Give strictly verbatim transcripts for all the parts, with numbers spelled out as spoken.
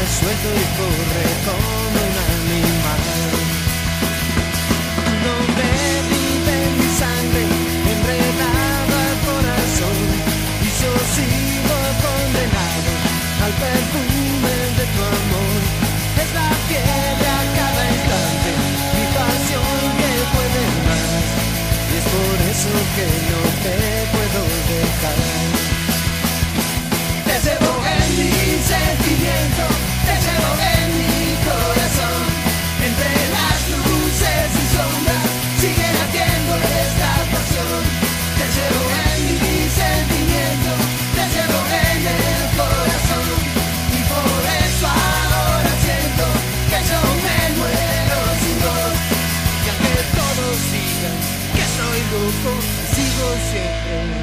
suelto y corre como un animal. No vive mi sangre enredado al corazón y yo sigo condenado al perfume de tu amor. Es la fiebre a cada instante, mi pasión que puede más, y es por eso que no te puedo dejar. Te llevo en mi sentimiento, te llevo en mi corazón, entre las luces y sombras sigue latiendo esta pasión. Te llevo en mi sentimiento, te llevo en el corazón, y por eso ahora siento que yo me muero sin vos. Y aunque todos digan que soy loco, sigo siempre.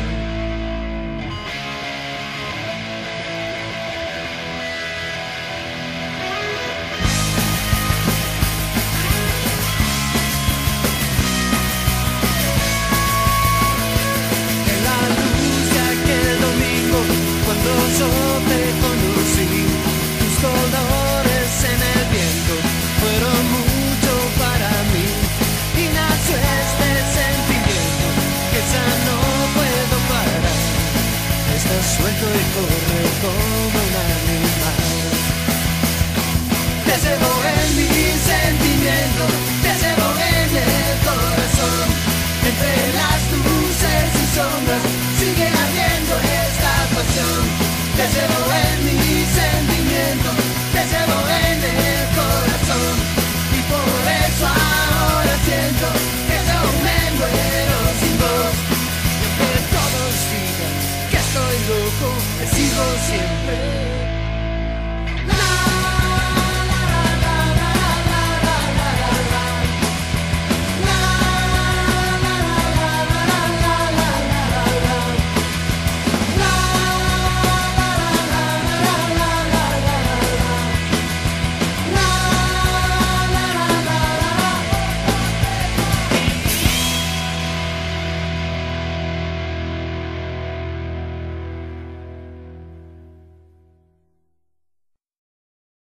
Cuando yo te conocí, tus colores en el viento fueron mucho para mí, y nació este sentimiento que ya no puedo parar. Estás suelto y corre como un animal. Te llevo en mi sentimiento, te llevo en el corazón, entre las luces y sombras